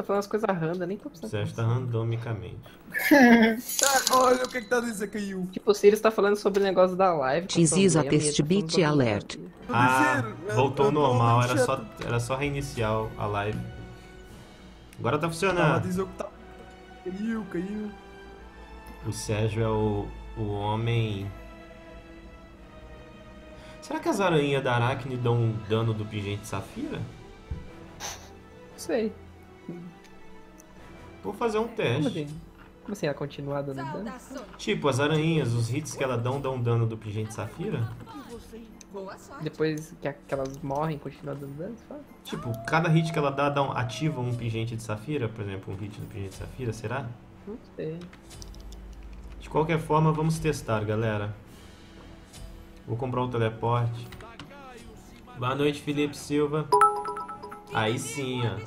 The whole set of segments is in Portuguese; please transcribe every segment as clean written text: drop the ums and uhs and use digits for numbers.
falando as coisas random, nem tô precisando. Você está randomicamente. Olha o que tá dizendo, caiu. Tipo, o Sirius tá falando sobre o negócio da live. This is a test tá bit alert. Ah, voltou ao normal, no chat. era só reiniciar a live. Agora tá Tava funcionando. dizendo que tá... Caiu. O Sérgio é o homem... Será que as aranhas da Aracne dão um dano do pingente Safira? Não sei. Vou fazer um Como teste. assim? Como assim, ela continua dando dano? Tipo, as aranhas, os hits que ela dão dano do pingente Safira? Depois que elas morrem, continua dando dano? Fala. Tipo, cada hit que ela dá ativa um pingente de Safira? Por exemplo, um hit do pingente de Safira, será? Não sei. De qualquer forma, vamos testar, galera. Vou comprar um teleporte. Boa noite, Felipe Silva. Aí sim, ó.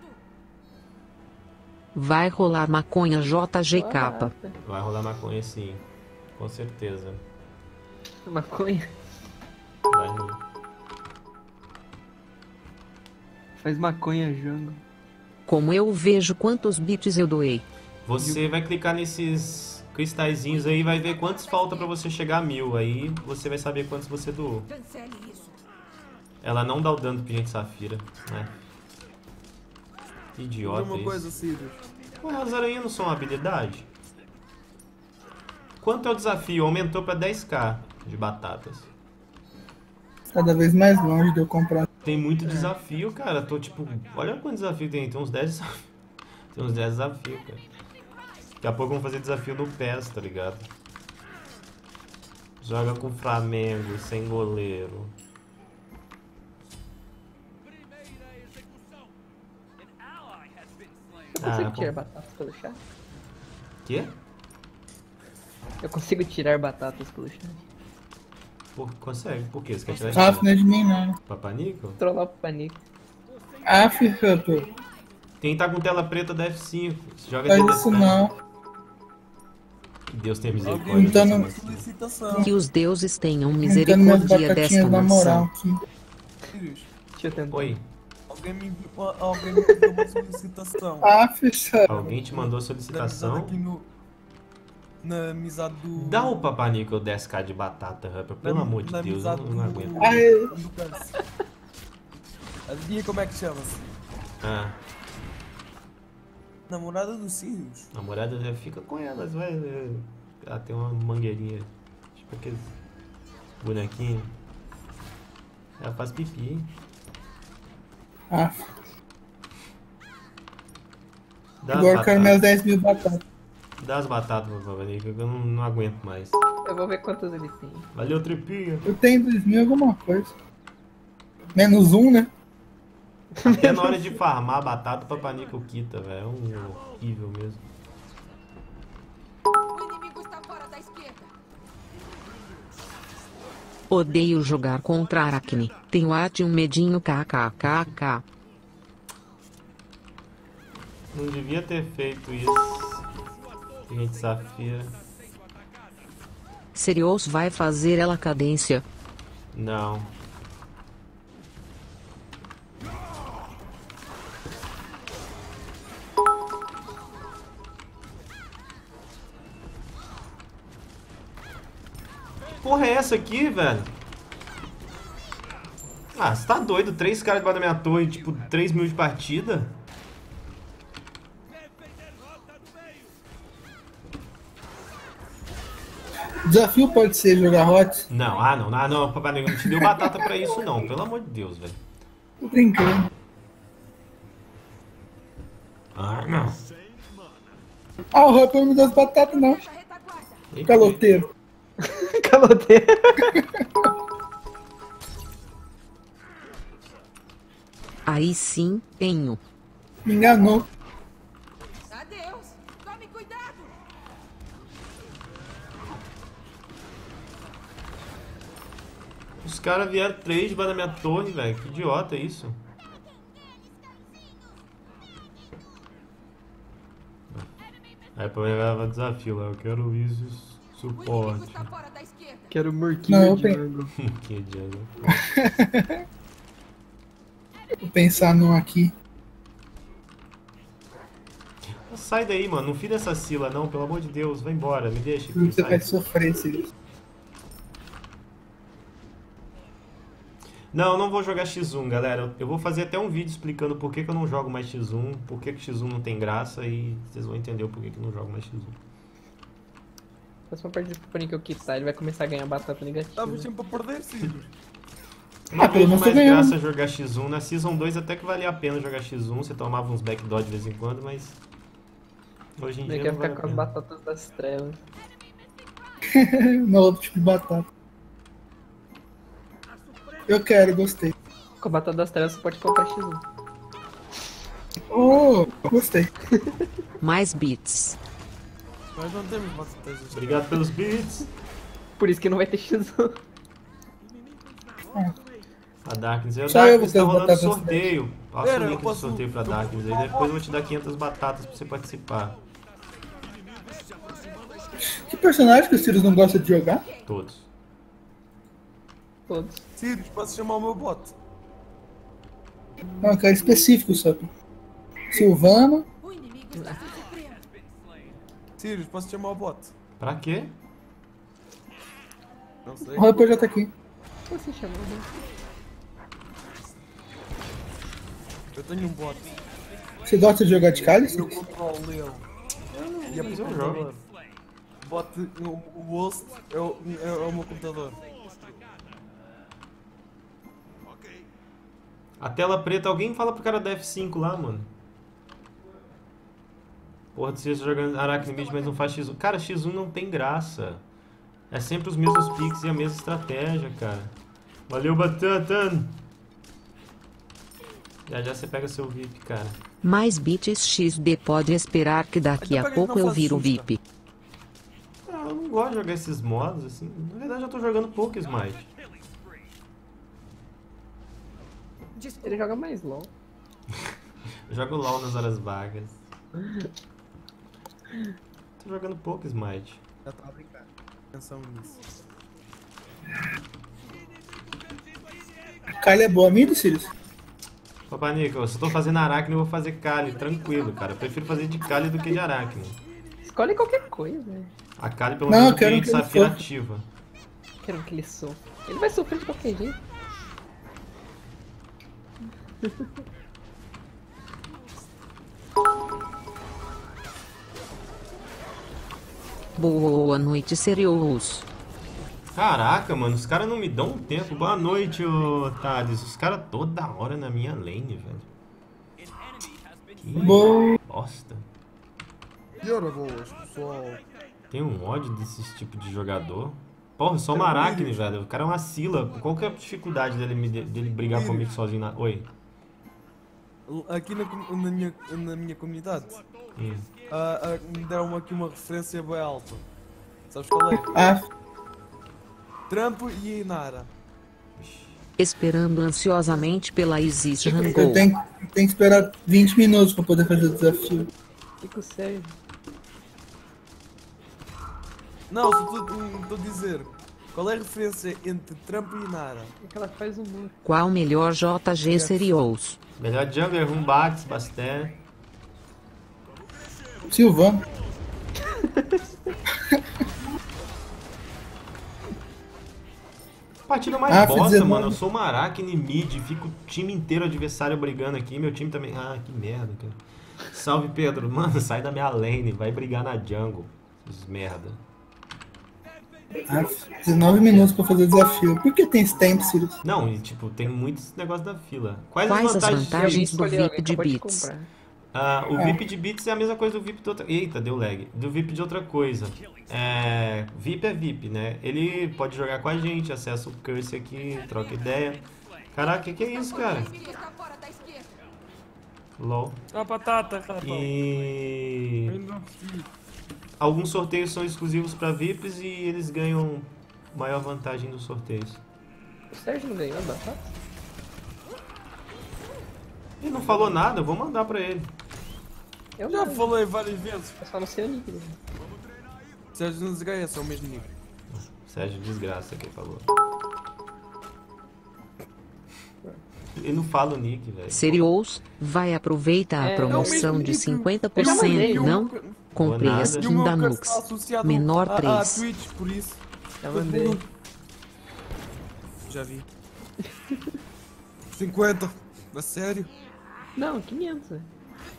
Vai rolar maconha JGK. Vai rolar maconha sim. Com certeza. Maconha? Vai rolar. Faz maconha, Jango. Como eu vejo quantos bits eu doei. Você vai clicar nesses cristalzinhos aí e vai ver quantos falta pra você chegar a 1000. Aí você vai saber quantos você doou. Ela não dá o dano do pingente Safira, né? Que idiota Uma isso. coisa, Sirius. Ué, as aranhas não são uma habilidade? Quanto é o desafio? Aumentou pra 10k de batatas. Cada vez mais longe de eu comprar. Tem muito desafio, cara. Tô tipo... Olha quanto desafio tem. Tem uns 10 desafios. Tem uns 10 desafios, cara. Daqui a pouco vamos fazer desafio no PES, tá ligado? Joga com o Flamengo, sem goleiro. Eu consigo tirar batatas pelo chat? Quê? Eu consigo tirar batatas pelo chat. Consegue. Por quê? Você quer tirar Ah, não é de mim, não. Papanico? Trollar pro panico. Ah, Fernando. Quem tá com tela preta da F5. Você joga Faz de isso não. Que Deus tenha misericórdia. Alguém me Então deu não- uma solicitação. Que os deuses tenham Juntando minhas misericórdia desta batatinhas na moral nação. aqui. Sirius, Deixa eu tentar. Oi. alguém me pediu uma solicitação. Ah, Fernando. Alguém te mandou Da amizade solicitação? aqui no... Na amizade do... Dá o Papanico 10k de batata, rapper. Pelo na- amor de na Deus, eu amizade não do- aguento. Ai. do Câncer. Adivinha como é que chama-se? Ah, Namorada do Sirius. namorada já fica com elas, vai. Ela tem uma mangueirinha. Tipo aqueles bonequinhos. Ela faz pipi, hein? Ah, Dá as agora eu quero minhas batatas. 10 mil batatas. Dá as batatas, meu Papanico, que eu não aguento mais. Eu vou ver quantas ele tem. Valeu, tripinha. Eu tenho 2 mil alguma coisa. Menos um, né? Até na hora de farmar a batata, o Papanico quita, velho. É um horrível mesmo. O inimigo está fora da esquerda. Odeio jogar contra Aracne. Tenho um medinho kkkk. Não devia ter feito isso. Gente, Safira. Sirius vai fazer ela cadência. Não. Que porra é essa aqui, velho? Ah, você tá doido? 3 caras debaixo da minha torre, tipo, 3 mil de partida? Desafio pode ser jogar hot. Não, não, Papai Negro, não te deu batata pra isso não, pelo amor de Deus, velho. Tô brincando. Ah, não. Ah, o Rapper não me deu as batatas, não. Essa retaguarda. Caloteiro. Caloteiro. Aí sim, tenho. Me enganou. Adeus. Tome cuidado. Os caras vieram 3 debaixo da minha torre, velho. Que idiota é isso? Aí pra mim vai desafio lá. Eu quero isso, O inimigo suporte. está fora da esquerda. Quero Não, murquinho eu de tenho- Jango. Que idiota. Vou pensar num aqui. Sai daí, mano. Não fica essa Scylla, não. Pelo amor de Deus. Vai embora. Me deixa aqui. Você Sai. vai sofrer, Sirius. Não vou jogar X1, galera. Eu vou fazer até um vídeo explicando por que eu não jogo mais X1, por que X1 não tem graça e vocês vão entender o porquê que eu não jogo mais X1. Próxima partida pro que eu quitar, ele vai começar a ganhar batata negativa. Estavas sempre a perder, Sirius. Não pelo vejo menos mais tô ganhando. graça jogar X1. Na Season 2 até que valia a pena jogar X1, você tomava uns backdoor de vez em quando, mas hoje em Ele dia quer não ficar vale a com as pena. batatas das trevas. Não, outro tipo de batata. Eu quero, gostei. Com a batata das trevas você pode comprar X1. Oh, gostei. Mais bits. Nós não temos batatas. Obrigado pelos beats. Por isso que não vai ter X1. A Darkness. A Só eu Darkness vou ter tá as rolando batatas sorteio. Passa Pera, o eu link do posso- sorteio pra Darkness aí. Depois eu vou te dar 500 batatas pra você participar. Que personagem que o Sirius não gosta de jogar? Todos. Todos. Sirius, posso chamar o meu bot? Não, eu quero específico só. Silvano. O inimigo está se sofrendo. Sirius, posso chamar o bot? Pra quê? Não sei. O Rapper já tá aqui. Você chamou, né? Eu tenho um bot. Você gosta de jogar de cálice? Eu controlo ele. E é mas por eu computador. Bot, o host é o meu computador. A tela preta, alguém fala pro cara da F5 lá, mano. Porra, você jogando Arachnimid, mas não faz X1. Cara, X1 não tem graça. É sempre os mesmos picks e a mesma estratégia, cara. Valeu, Batatan! Já você pega seu VIP, cara. Mais bits XD pode esperar que daqui Então a por que pouco não eu faz viro susta? VIP. Ah, eu não gosto de jogar esses modos, assim. Na verdade, eu tô jogando pouco Smite. Ele joga mais LOL. Eu jogo LOL nas horas vagas. Tô jogando pouco Smite. Já tá a brincar. Atenção nisso. Kali é boa mid, Sirius? Papai Nico, se eu tô fazendo Aracne, eu vou fazer Kali, tranquilo, cara. Eu prefiro fazer de Kali do que de Aracne. Escolhe qualquer coisa, né? A Kali pelo Não, menos eu quero tem que ele Safira sofra. ativa. Quero que ele sofra. Ele vai sofrer de qualquer jeito. Boa noite, Serious. Caraca, mano, os caras não me dão um tempo. Boa noite, ô Thales. Os caras toda hora na minha lane, velho. Que Boa. bosta. E ora boas, pessoal. Tem um ódio desse tipo de jogador. Porra, só uma Aracne, velho. O cara é uma Scylla. Qual que é a dificuldade dele brigar comigo sozinho na... Oi. Aqui na minha comunidade me deram aqui uma referência bem alta. Sabes qual é? Ah, Trump e Inara. Esperando ansiosamente pela Isis eu Rangou. tenho que esperar 20 minutos pra poder fazer o desafio. Fico sério. Não, só estou a dizer. Qual é a referência entre Trump e Inara? É que ela faz humor. Qual melhor JG Serious? Melhor jungler, Rumbax, Basté. Silvano. Partida mais Ah, bosta, 19. mano. Eu sou uma Aracne mid, fica o time inteiro adversário brigando aqui. Meu time também. Ah, que merda, cara. Salve, Pedro. Mano, sai da minha lane, vai brigar na jungle. Esses merda. Ah, 19 minutos pra fazer o desafio. Por que tem esse tempo, Sirius? Não, e tipo, tem muitos negócios da fila. Quais Quais as vantagens? vantagens do Escolheu, VIP de acabou bits? comprar. O VIP de bits é a mesma coisa do VIP de outra... Eita, deu lag. Do VIP de outra coisa. VIP é VIP, né? Ele pode jogar com a gente, acessa o curse aqui, troca ideia. Caraca, que é isso, cara? O inimigo está fora da esquerda. LOL. A batata, rapaz. E... alguns sorteios são exclusivos para VIPs e eles ganham maior vantagem nos sorteios. O Sérgio não ganhou a batata? Ele não falou nada, eu vou mandar pra ele. Eu Já não. falei várias vezes. Eu só não sei o nick dele. Sérgio não desgaia, são o mesmo nível. Sérgio Desgraça que falou. Ele não fala o nick, velho. Serious, vai aproveitar a promoção de 50%, não? Comprei a skin da Nux. Menor 3. Twitch, por isso. Já mandei. Já vi. 50. É sério? Não, 500, velho.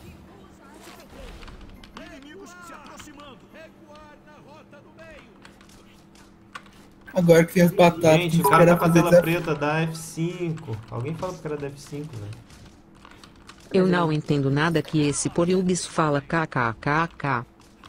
Agora que tem as batatas. Gente, o cara tá com a tela preta da F5. Alguém fala pro cara da F5, velho. Eu não entendo nada que esse Poriubis fala kkkk.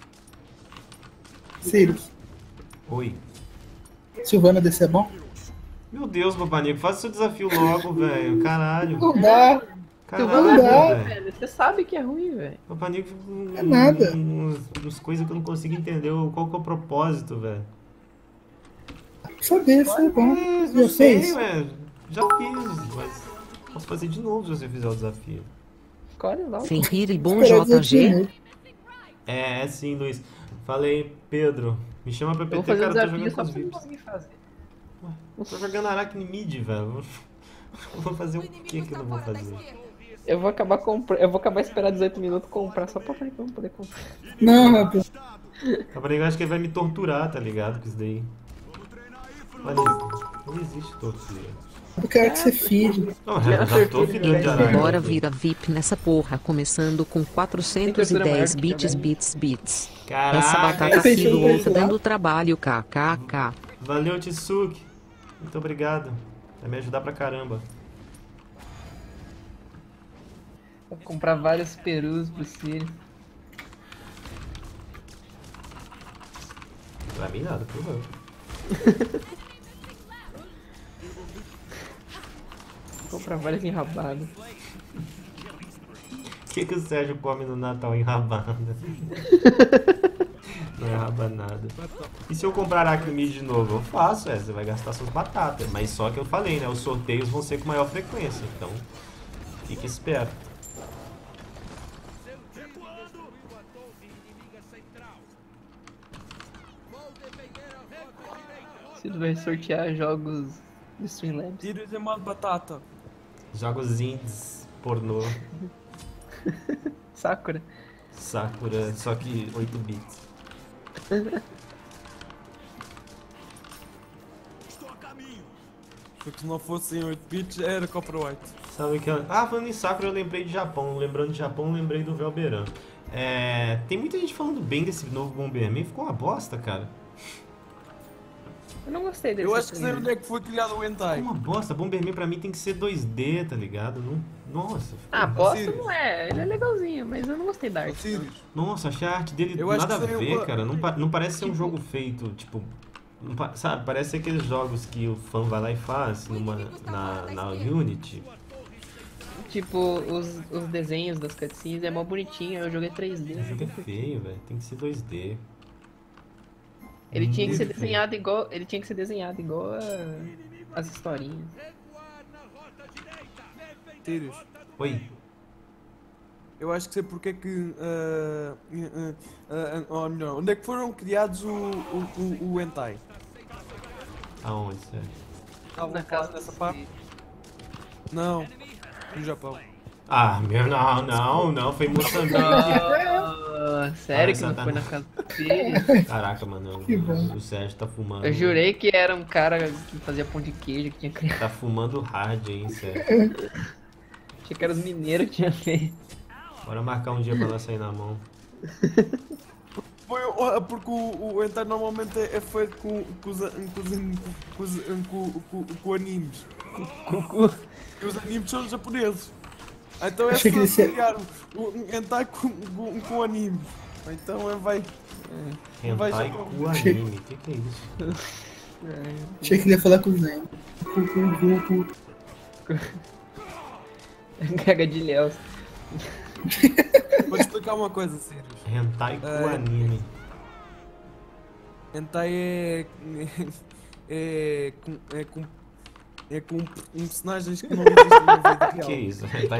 Sirius, Oi. Silvana DC é bom? Meu Deus, Papanico, faz o seu desafio logo, velho. Caralho. Não dá. Caralho, não dá, velho. Velho, você sabe que é ruim, velho. Papanico, É nada. umas coisas que eu não consigo entender. Qual que é o propósito, velho? Saber se é bom. Não Já sei, fez? velho. Já fiz, mas posso fazer de novo se você fizer o desafio. Escolhe logo. Fenrir e bom Esperar 18 JG. minutos. É sim, Luiz. Falei, Pedro. Me chama pra Eu vou PT, fazer o cara, eu tô desafio jogando só com os pra eu VIPs. conseguir fazer. Eu tô jogando Aracne Mid, velho. Eu vou fazer o que que eu não vou fazer? Eu vou acabar comprando. Eu vou acabar esperando 18 minutos comprar só pra não poder comprar. Não, rapaz. Eu acho que ele vai me torturar, tá ligado? Com isso daí. Olha, não existe tortura. Eu quero que você finge. Não, eu já tô filhando de Aracne. Bora vira VIP nessa porra, começando com 410 bits. Caraca, Essa batata esse filou jogo tá é dando trabalho, kkk. Valeu, Tsuki. Muito obrigado. Vai me ajudar pra caramba. Vou comprar vários perus pro Sirius. Pra mim nada, por não. Vou comprar vários enrabados. O que o Sérgio come no Natal em rabada? Não é rabanada. E se eu comprar Aracne Mid de novo? Eu faço, você vai gastar suas batatas. Mas só que eu falei, né? Os sorteios vão ser com maior frequência. Então, fique esperto. Sirius vai sortear jogos do Streamlabs. Sirius é mal batata. Jogos indies, pornô, Sakura. Sakura, só que 8 bits. Porque se não fossem 8 bits, era copyright. Sabe que falando em Sakura, eu lembrei de Japão. Lembrando de Japão, eu lembrei do Velberan. Tem muita gente falando bem desse novo Bomberman. Ficou uma bosta, cara. Eu não gostei desse. Eu acho que sei onde é que foi criado o Hentai. Ficou uma bosta. Bomberman pra mim tem que ser 2D, tá ligado? Nossa. Ah, bosta Sirius. não é. Ele é legalzinho, mas eu não gostei da arte. Sirius. Nossa, achei a arte dele Eu acho nada a que seria ver, uma- cara. Não parece ser um jogo feito, tipo... sabe, parece ser aqueles jogos que o fã vai lá e faz na Unity. Tipo, os desenhos das cutscenes é mó bonitinho, eu joguei 3D. O jogo é feio, velho. Tem que ser 2D. Ele tinha que ser Muito desenhado igual. Ele tinha que ser desenhado igual as historinhas. Sirius. Oi. Eu acho que sei porque é que. Ou melhor, onde é que foram criados o Hentai? Aonde, sério? Na casa nessa parte? Não, no Japão. Ah, meu, não. Foi em Moçambique. Sério Ah, que não tá. foi na casa dele? Caraca, mano. Que bom. O Sérgio tá fumando. Eu jurei que era um cara que fazia pão de queijo que tinha criado. Tá fumando hard, hein, Sérgio. Achei que era os mineiros que tinha feito. Bora marcar um dia pra ela sair na mão. Foi porque o Hentai normalmente é feito com animes. E os animes são japoneses. Então é só Achei que ele se- criar o Hentai com animes. Então vai Hentai ser- com anime. O que é isso? Achei que ele ia falar com o Zen. Caga de Léus. Vou te explicar uma coisa, Sirius. Hentai com anime. Hentai é com personagens que não existem na vida real. Que isso? Hentai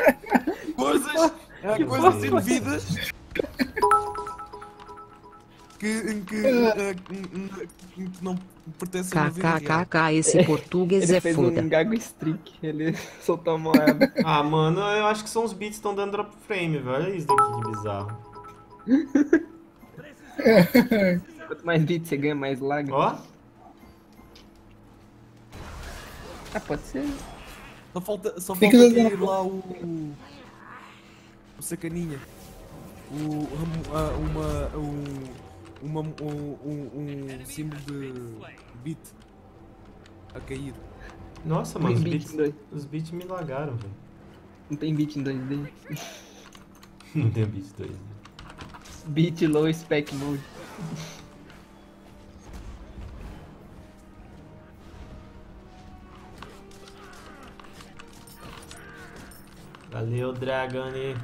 é... Coisas sem vidas. que não pertencem à vida real. KKKK, esse português Ele é fez foda. um gago streak, ele soltou uma arma. Ah, mano, eu acho que são os beats que estão dando drop frame, velho. Olha isso daqui que bizarro. Quanto mais beat você ganha, mais lag. Ó, Ah, pode ser. Só Tem falta que usar cair lá o sacaninha. Um símbolo de beat a cair. nossa, mano, Tem beat em dois. os beats me lagaram, velho. Não tem beat em 2D. Não tem beat 2. Beat low spec mode. Valeu, Dragone.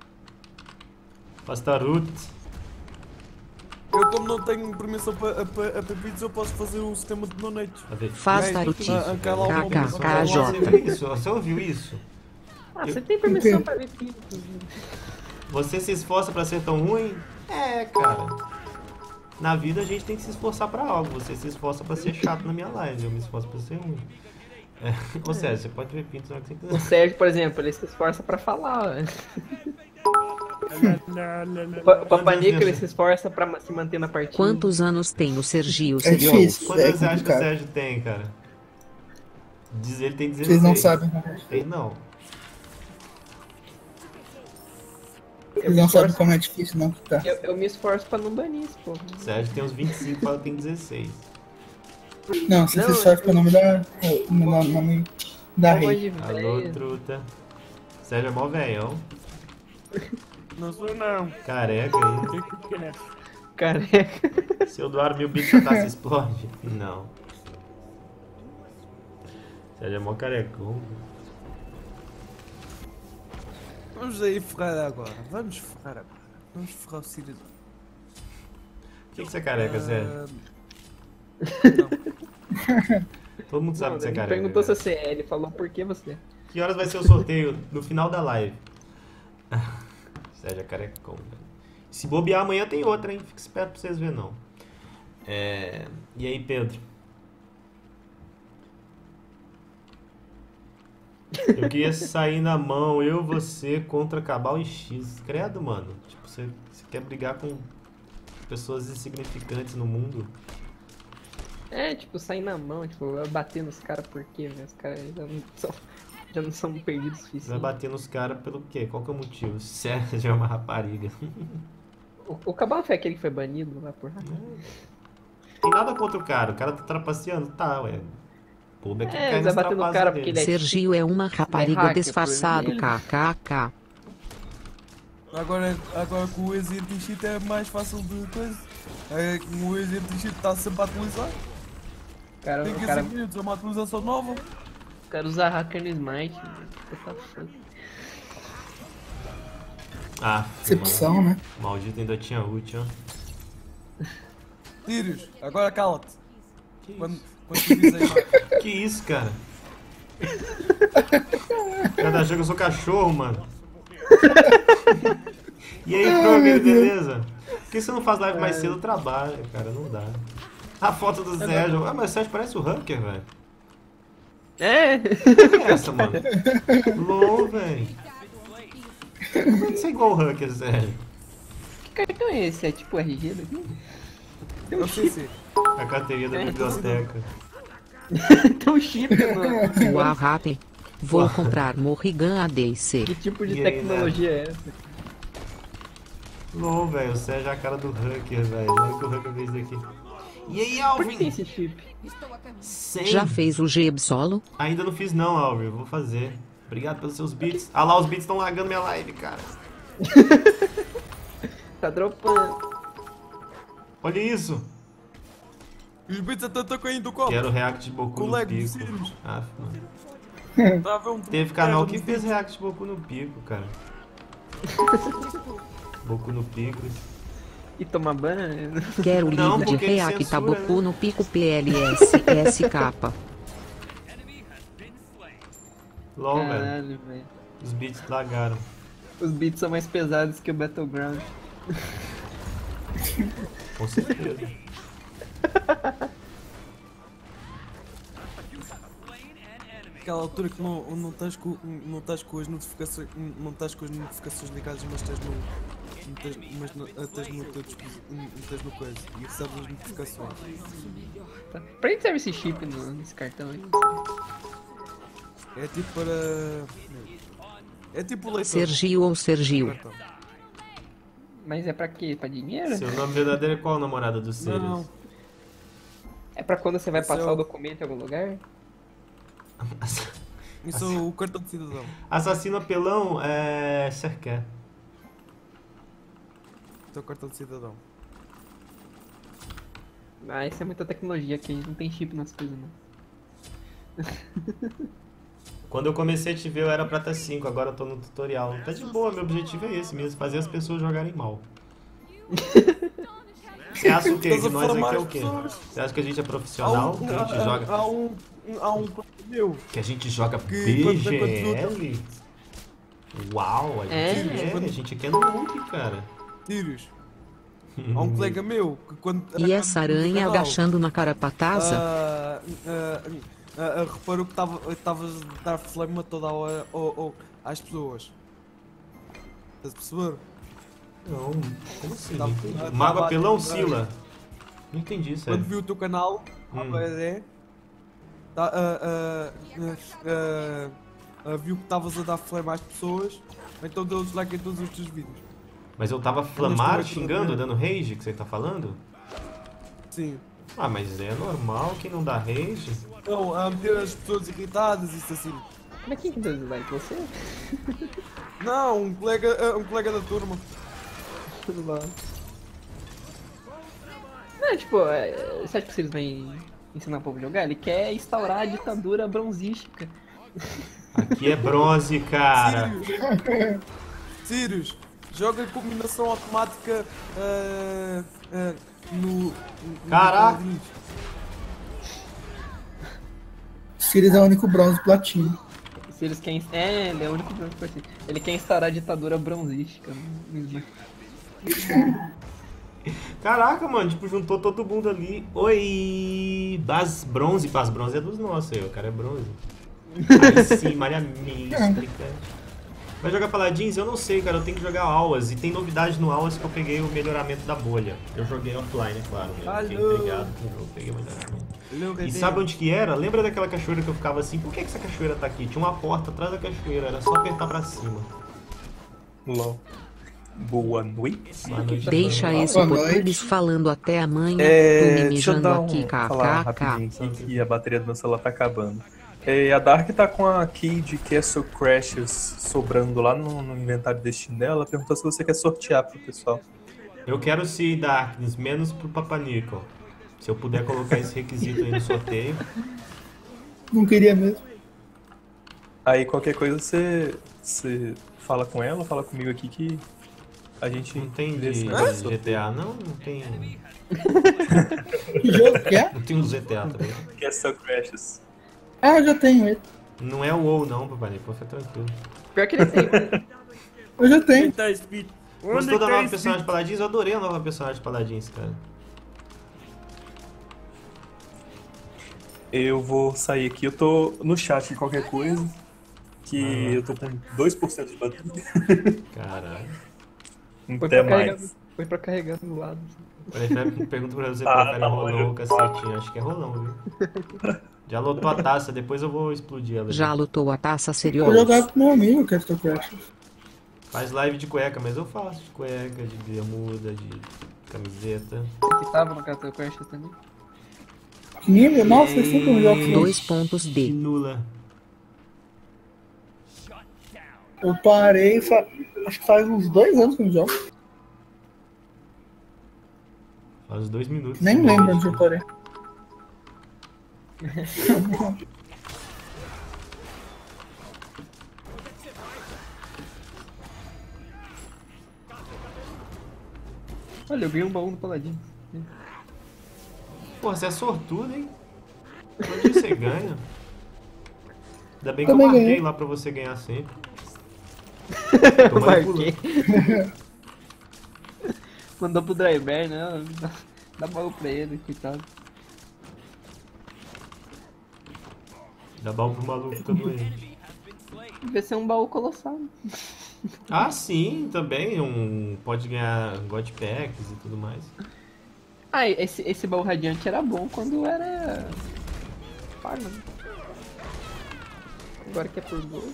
Pastarut. Eu, como não tenho permissão para beats, eu posso fazer um sistema de donates. Faz É, taruti. KKKJ. Você ouviu isso? Ah, você tem permissão pra ver vídeo. Você se esforça pra ser tão ruim? É, cara. Na vida a gente tem que se esforçar pra algo. Você se esforça pra ser chato na minha live. Eu me esforço pra ser ruim. É. Ou seja, você pode ver pinto na hora que você O quiser. Sérgio, por exemplo, ele se esforça pra falar. O Papanica, ele se esforça pra se manter na partida. Quantos anos tem o Sergio? É difícil, Quantos é anos você acha que o complicado. Sérgio tem, cara? Diz ele tem 16. Vocês não sabem. Tem não. Vocês não sabem como é difícil, não. Tá. Eu me esforço pra não banir isso, pô. O Sérgio tem uns 25, fala que tem 16. Não, se Não, vocês sabem que o nome da rei. Alô, truta. Sérgio é mó velhão. Não sou não. Careca aí. Careca. Se eu doar 1000 bits, a taça explode? Não. Sérgio é mó carecão. Vamos aí ferrar agora. Vamos ferrar o Sirius. Por que você é careca, Sérgio? Todo mundo sabe que você é Ele careca. perguntou se cara. você é, ele falou por que você é. Que horas vai ser o sorteio? No final da live. Sérgio é carecão, velho. Se bobear amanhã tem outra, hein? Fica esperto pra vocês verem, não. E aí, Pedro? Eu queria sair na mão, eu, você, contra Cabal e X. Credo, mano. Tipo, você quer brigar com pessoas insignificantes no mundo? É, tipo, sair na mão, tipo, bater nos caras por quê, velho? Os caras já não são perdidos o Você vai suficiente. bater nos caras pelo quê? Qual que é o motivo? Sérgio é uma rapariga. O Cabal foi aquele que foi banido lá por Tem nada contra o cara tá trapaceando? Tá, ué. O povo é que É, cai vai nos bater no trapaços cara dele. porque ele é Sergio é uma rapariga hacker, disfarçado. por exemplo. KKK. Agora com o ex-anti-cheat é mais fácil de coisa. É, como o ex-anti-cheat está sempre a atualizar. cara, Tem o 15 cara, minutos, é uma atualização nova. o cara usa hacker no Smite. What the fuck? Ah, Decepção, né? o maldito ainda tinha ult, ó. Sirius, agora cala-te. Que Quando isso? tu dizes aí, Que isso, cara? Cada jogo eu sou cachorro, mano. E aí, Kroger, beleza? Por que você não faz live mais cedo? Trabalha, cara, não dá. A foto do Sérgio. Ah, mas o Sérgio parece o Hacker, velho. É! Que é essa, mano? LOL, velho. Como é que você é igual o Hacker, Sérgio? Que cartão é esse? É tipo RG daqui? Tem eu um sei chip. se. A carteirinha da biblioteca. Tem um chip, mano. Uau, Rappen. Vou comprar Morrigan ADC. Que tipo de E aí, tecnologia é essa? LOL, velho. O Sérgio é a cara do Hacker, velho. Olha que o Hacker fez daqui. E aí, Por que tem Alvin? esse chip? Estou a caminho. 100. Já fez o Geb solo? Ainda não fiz não, Alvin. Vou fazer. Obrigado pelos seus beats. Ah lá, os beats estão lagando minha live, cara. Tá dropando. Olha isso. Os bits até estão caindo do copo. Quero react de Boku no Colega do Pico. Sirius. Ah, mano. Tá a ver um Teve canal que fez react de Boku no Pico, cara. Boku no Pico. E tomar banho? Quero Não, livro de porque ele React censura, Boku né? no Pico PLS SK. LOL, velho. Caralho, velho. Os beats lagaram. Os beats são mais pesados que o Battleground. Com certeza. Aquela altura que não estás com as notificações. Não estás com as notificações ligadas, mas estás no. Estás no coisa e recebes as notificações. Tá. Pra que serve esse chip nesse cartão aí? É tipo para. É tipo o leitor. Sergio ou Sergio? Mas é pra quê? Pra dinheiro? Seu nome verdadeiro é qual, namorada do Sirius? Não. É pra quando você vai Esse passar é o- o documento em algum lugar? Isso é o cartão de cidadão. Assassino apelão é. Serquer. Isso é o cartão de cidadão. Ah, isso é muita tecnologia aqui, não tem chip nas coisas não. Quando eu comecei a te ver eu era prata 5, agora eu tô no tutorial. Tá de boa, meu objetivo é esse mesmo, fazer as pessoas jogarem mal. Você acha o quê? Que nós aqui é o quê? Você acha que a gente é profissional? Que a gente joga... Há um colega meu. Que a gente joga Que quando tem BGL? Uau, a gente aqui é noob, cara. Sirius. Há um colega meu que quando. E essa aranha agachando na carapataza? Reparou que estavas a dar flame toda a hora às pessoas. Estás a perceber? Não, como assim? Tá- Não entendi. tá- Mago tá- apelão, tá- Sila. Não entendi, Quando sério. viu o teu canal, viu que estavas a dar flame às pessoas, então deu dislike em todos os teus vídeos. Mas eu tava flamar, xingando, dando rage, que você tá falando? Sim. Ah, mas é normal quem não dá rage. Então, a meter as pessoas irritadas, isso assim. Mas quem que deu dislike? Você? Não, um colega da turma. Tudo bom. Não, tipo, você acha que o Sirius vai ensinar o povo a jogar? Ele quer instaurar a ditadura bronzística. Aqui é bronze, cara. Sirius, joga em combinação automática no Caraca. Sirius é o único bronze platino. O Sirius quer... ele é o único bronze que vai ser. Ele quer instaurar a ditadura bronzística. Caraca, mano, tipo, juntou todo mundo ali. Oi! Bronze é dos nossos aí, o cara é bronze. Aí sim, Maria Mística. Vai jogar Paladins? Eu não sei, cara, eu tenho que jogar Auas. E tem novidade no Auas que eu peguei o melhoramento da bolha. Eu joguei offline, é claro, né? Fiquei intrigado com o jogo, peguei o melhoramento. E sabe onde que era? Lembra daquela cachoeira que eu ficava assim? Por que essa cachoeira tá aqui? Tinha uma porta atrás da cachoeira, era só apertar pra cima. LOL. Boa noite. Boa noite. Deixa esse Boa noite. português falando até amanhã. Tô me Deixa eu mijando dar aqui, falar kkk. rapidinho aqui que a bateria do meu celular tá acabando. A Dark tá com a key de Castle Crashes sobrando lá no inventário de Steam dela. Perguntou se você quer sortear pro pessoal. Eu quero se Darkness, menos pro Papanico. Se eu puder colocar esse requisito aí no sorteio. Não queria mesmo. Aí qualquer coisa você fala com ela, fala comigo aqui que a gente Não tem vê de esse negócio. GTA, não? Não tem. Que jogo que é? Não tem um do GTA também. Castle Crashes. Ah, eu já tenho ele. Não é o WoW não, Papanico, fica tranquilo. Pior que ele tem. Eu já tenho. Tá escrito. Gostou da nova personagem de Paladins? Eu adorei a nova personagem de Paladins, cara. Eu vou sair aqui, eu tô no chat de qualquer coisa. Que eu tô com 2% de bateria. Caralho. Até mais. Foi pra carregar do lado. Pergunta pra você se Ah, prefere tá rolão bom. ou cacetinho. Acho que é rolão, viu? Já lotou a taça, depois eu vou explodir ela. Já lutou a taça Eu seriosa? jogava com meu amigo, Castle Crash. Faz live de cueca, mas eu faço de cueca, de bermuda, de camiseta. Você tava no Castle Crash também? Que nível? Nossa, eu sempre um jogo. 2 pontos D. Nula. Eu parei, acho que faz uns 2 anos que eu não jogo. Faz 2 minutos. Nem lembro onde eu parei. Olha, eu ganhei um baú no Paladino. Pô, você é sortudo, hein? Onde você ganha? Ainda bem que Também eu marquei ganhei. lá pra você ganhar sempre. Eu marquei. Mandou pro Dryber, né? Dá baú pra ele, coitado. Dá baú pro maluco também. Devia ser um baú colossal. Ah, sim, também. Pode ganhar God Packs e tudo mais. Ah, esse baú radiante era bom quando era pago, né? Agora que é por gold.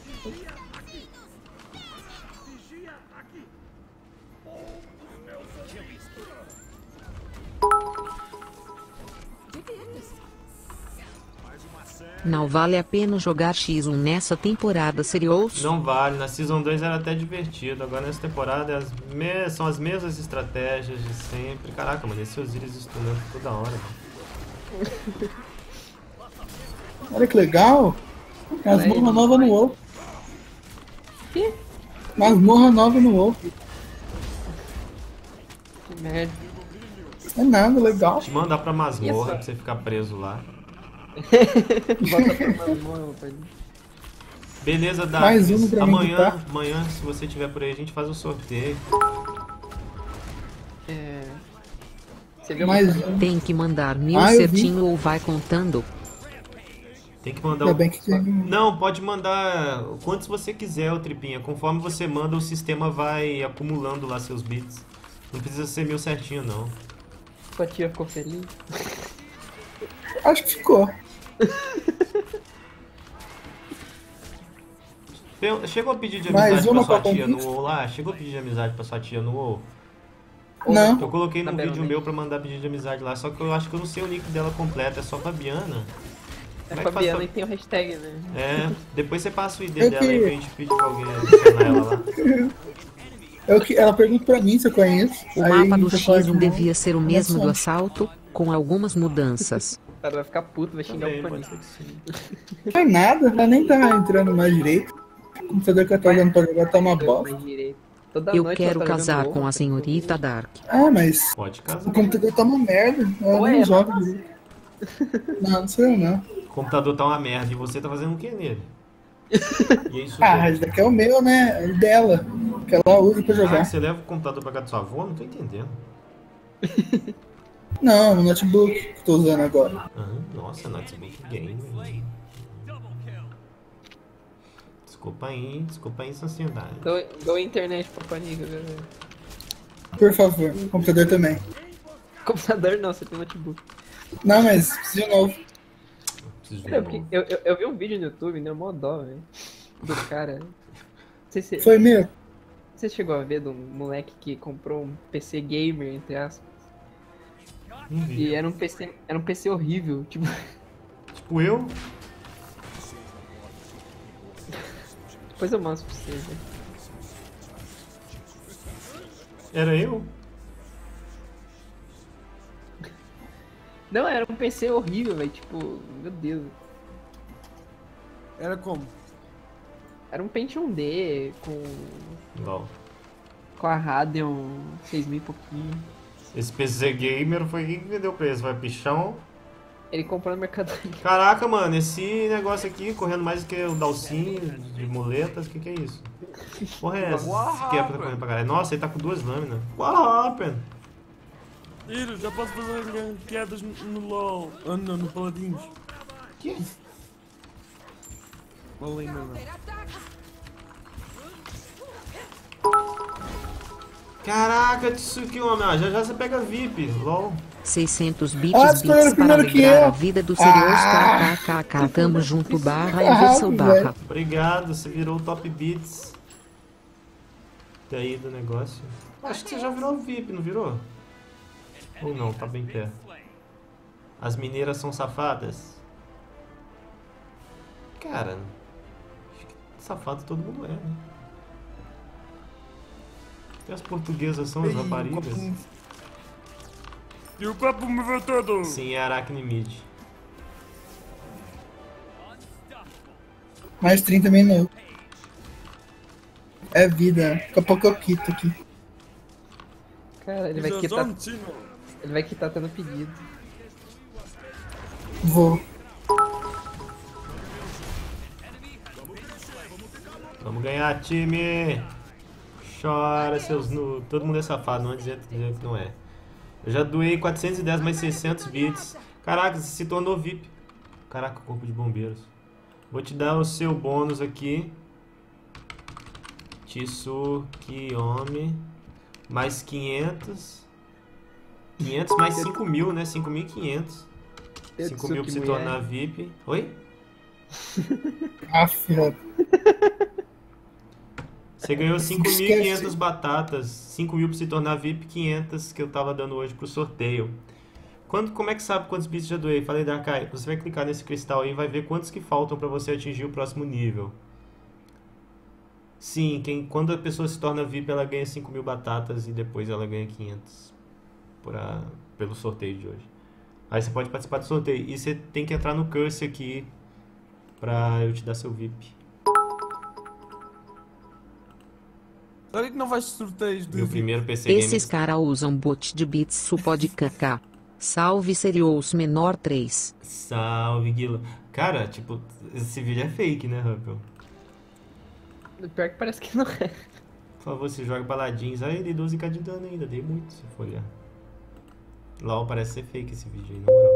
Não vale a pena jogar X1 nessa temporada, Serious? Não vale, na Season 2 era até divertido. Agora nessa temporada são as mesmas estratégias de sempre. Caraca, mano, esse Osiris stunando toda hora. Mano. Olha que legal. Masmorra nova no WoW. Que? Masmorra nova no WoW. Que merda. É nada, legal. Te mandar pra masmorra Isso. pra você ficar preso lá. Bota pra masmorra, rapaz. Beleza, Dark. Mais um pra mim evitar. Amanhã, se você estiver por aí, a gente faz o sorteio. Você viu Mais uma- um. Tem que mandar 1000 Ah, eu vi. certinho ou vai contando? Tem que mandar Ainda bem que tem... Não, pode mandar quantos você quiser, ô Tripinha. Conforme você manda, o sistema vai acumulando lá seus bits. Não precisa ser 1000 certinho, não. Sua tia ficou feliz? Acho que ficou. Chegou a pedir de Mais amizade pra uma sua pra tia no conquista? WoW lá? Chegou a pedir de amizade pra sua tia no WoW? Não. Eu coloquei Tá num bem, vídeo né? meu pra mandar pedido de amizade lá, só que eu acho que eu não sei o nick dela completo, é só Fabiana. É Como é que Fabiana faz e tem o hashtag, né? É, depois você passa o ID Eu dela aí que- pra gente pedir pra alguém adicionar ela lá. Ela pergunta pra mim se eu conheço. O aí mapa do eu falo X1 que não. devia ser o mesmo do Não. assalto, com algumas mudanças. O cara vai ficar puto, vai xingar Também, o pode paninho. ser que sim. Não faz nada, ela nem tá entrando mais direito. O computador que eu tô usando pra jogar tá uma bosta. Mais direito. Toda Eu noite quero ela tá casar jogando com WoW, a senhorita Dark. Ah, mas Pode o casar. computador tá uma merda. Ela Ué, não joga direito. Não sei eu não. O computador tá uma merda e você tá fazendo o que nele? E é isso Ah, tudo. esse daqui é o meu, né? O dela. Que ela usa pra Ah, jogar. você leva o computador pra casa da sua avó? Não tô entendendo. Não, no notebook que eu tô usando agora. Ah, nossa, notebook game. Desculpa aí, sociedade. Dou internet pra paninho, velho. Por favor, computador também. Computador não, você tem notebook. Não, mas preciso de novo. Preciso É, ver. porque eu vi um vídeo no YouTube, né? Mó dó, velho. Do cara. Não sei se Foi meu. você chegou a ver do moleque que comprou um PC gamer, entre aspas. Não vi. E era um PC horrível, tipo. Tipo eu? Depois eu mostro pra você, velho. Era eu? Não, era um PC horrível, velho. Tipo, meu Deus. Era como? Era um Pentium D Igual. com a Radeon 6000 e pouquinho. Esse PC gamer foi quem que vendeu pra esse? Vai pichão? Ele comprou no Mercado Livre. Caraca, mano, esse negócio aqui correndo mais do que o Dalcin de muletas, o que é isso? Que porra é essa? Esse quebra tá correndo pra caralho. Nossa, ele tá com 2 lâminas. What happened? Iro, já posso fazer quedas no LOL. Ah, não, no Paladins. Que? LOL ainda não. Caraca, isso aqui, homem. Ah, já você pega VIP, lol. 600 Ah, bits você foi para primeiro que alegrar eu. a vida do Serious. Ah. KKK, tamo junto, barra Ah, inversão barra. velho. Obrigado, você virou o top beats. Daí do negócio. Acho que você já virou VIP, não virou? Ou não, tá bem perto. As mineiras são safadas? Cara, acho que safado todo mundo é, né? E as portuguesas são as raparigas? E o copo moveu todo! Sim, é Arachnimid. Mais 30 minutos. É vida. Daqui a pouco eu quito aqui. Cara, ele vai quitar tendo pedido. Vou. Vamos ganhar, time! Chora, seus nu. Todo mundo é safado, não vai dizer que não é. Eu já doei 410 mais 600 bits. Caraca, você se tornou VIP. Caraca, corpo de bombeiros. Vou te dar o seu bônus aqui. Tsukiomi. Mais 500. 500 mais 5.000, né? 5.500. 5.000 pra se tornar VIP. Oi? Você ganhou 5.500 batatas. 5.000 pra se tornar VIP. 500 que eu tava dando hoje pro sorteio. Como é que sabe quantos bits já doei? Falei, Darkai, você vai clicar nesse cristal aí e vai ver quantos que faltam pra você atingir o próximo nível. Sim, quando a pessoa se torna VIP, ela ganha 5.000 batatas e depois ela ganha 500 pelo sorteio de hoje. Aí você pode participar do sorteio. E você tem que entrar no curse aqui pra eu te dar seu VIP. Olha que não faz sorteios do Meu primeiro PC Gamer. Esses caras usam bot de bits supode kk. Salve Serious Menor 3. Salve, Guilo. Cara, tipo, esse vídeo é fake, né, Ruppel? Pior que parece que não é. Por favor, se joga paladins. Aí, dei 12k de dano ainda. Dei muito, se for olhar. LOL, parece ser fake esse vídeo aí, na moral.